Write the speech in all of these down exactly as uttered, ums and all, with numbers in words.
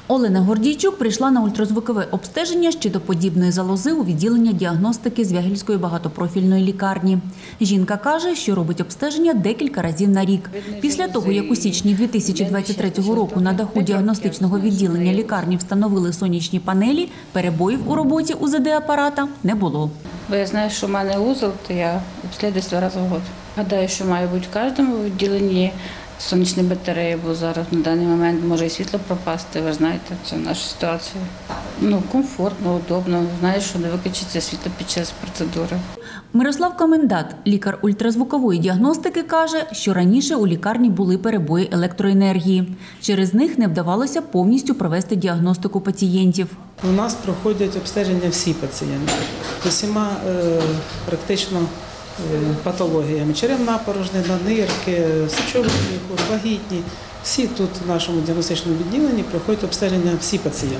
Олена Гордійчук прийшла на ультразвукове обстеження щитоподібної залози у відділення діагностики Звягільської багатопрофільної лікарні. Жінка каже, що робить обстеження декілька разів на рік. Після того, як у січні дві тисячі двадцять третього року на даху діагностичного відділення лікарні встановили сонячні панелі, перебоїв у роботі у зе де-апарата не було. Бо я знаю, що в мене узол, то я обслідую два рази в рік. Гадаю, що має бути в кожному відділенні сонячні батареї, бо зараз на даний момент може і світло пропасти, ви знаєте, це наша ситуація. Ну, комфортно, удобно, знаєш, що не виключиться світло під час процедури. Мирослав Комендат, лікар ультразвукової діагностики, каже, що раніше у лікарні були перебої електроенергії. Через них не вдавалося повністю провести діагностику пацієнтів. У нас проходять обстеження всі пацієнти з усіма е, практично патологіями. Черевна порожнина, нирки, сечовий міхур, вагітні. Всі тут в нашому діагностичному відділенні проходять обстеження всі пацієнти.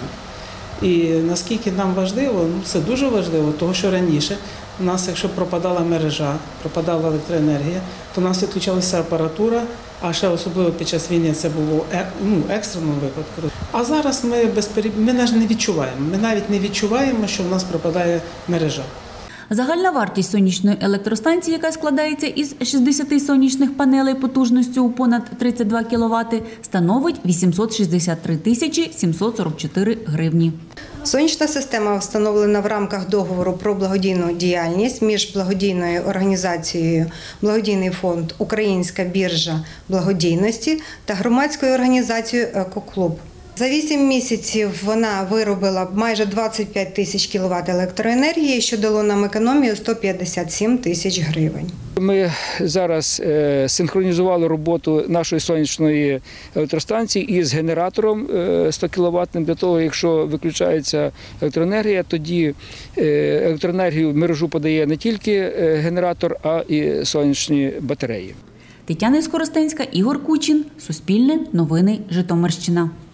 І наскільки нам важливо, ну це дуже важливо, тому що раніше у нас, якщо пропадала мережа, пропадала електроенергія, то у нас відключалася апаратура, а ще особливо під час війни це було ну, екстреному випадку. А зараз ми, безпереб... ми навіть не відчуваємо, ми навіть не відчуваємо, що в нас пропадає мережа. Загальна вартість сонячної електростанції, яка складається із шістдесяти сонячних панелей потужністю у понад тридцять два кіловати, становить вісімсот шістдесят три тисячі сімсот сорок чотири гривні. Сонячна система встановлена в рамках договору про благодійну діяльність між благодійною організацією «Благодійний фонд Українська біржа благодійності» та громадською організацією «Екоклуб». За вісім місяців вона виробила майже двадцять п'ять тисяч кіловат електроенергії, що дало нам економію сто п'ятдесят сім тисяч гривень. Ми зараз синхронізували роботу нашої сонячної електростанції із генератором сто кіловатним, для того, якщо виключається електроенергія, тоді електроенергію в мережу подає не тільки генератор, а і сонячні батареї. Тетяна Скоростенська, Ігор Кучин, Суспільне, Новини, Житомирщина.